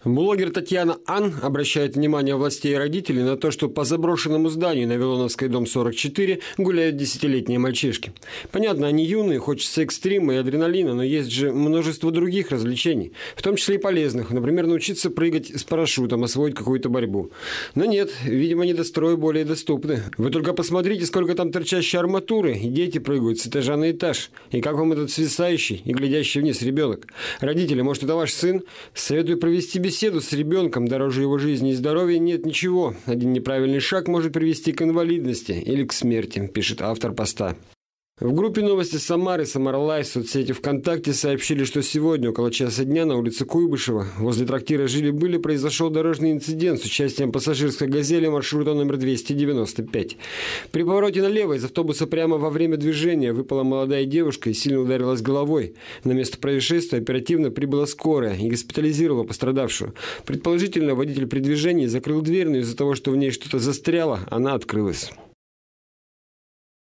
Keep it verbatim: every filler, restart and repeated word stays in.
Блогер Татьяна Ан обращает внимание властей и родителей на то, что по заброшенному зданию на Вилоновской, дом сорок четыре, гуляют десятилетние мальчишки. Понятно, они юные, хочется экстрима и адреналина, но есть же множество других развлечений, в том числе и полезных. Например, научиться прыгать с парашютом, освоить какую-то борьбу. Но нет, видимо, недострои более доступны. Вы только посмотрите, сколько там торчащей арматуры, и дети прыгают с этажа на этаж. И как вам этот свисающий и глядящий вниз ребенок? Родители, может, это ваш сын? Советую провести беседу. Беседу с ребенком, дороже его жизни и здоровья нет ничего. Один неправильный шаг может привести к инвалидности или к смерти, пишет автор поста. В группе «Новости Самары» Самара-Лайв в соцсети ВКонтакте сообщили, что сегодня около часа дня на улице Куйбышева возле трактира «Жили-были» произошел дорожный инцидент с участием пассажирской «Газели» маршрута номер двести девяносто пять. При повороте налево из автобуса прямо во время движения выпала молодая девушка и сильно ударилась головой. На место происшествия оперативно прибыла скорая и госпитализировала пострадавшую. Предположительно, водитель при движении закрыл дверь, но из-за того, что в ней что-то застряло, она открылась.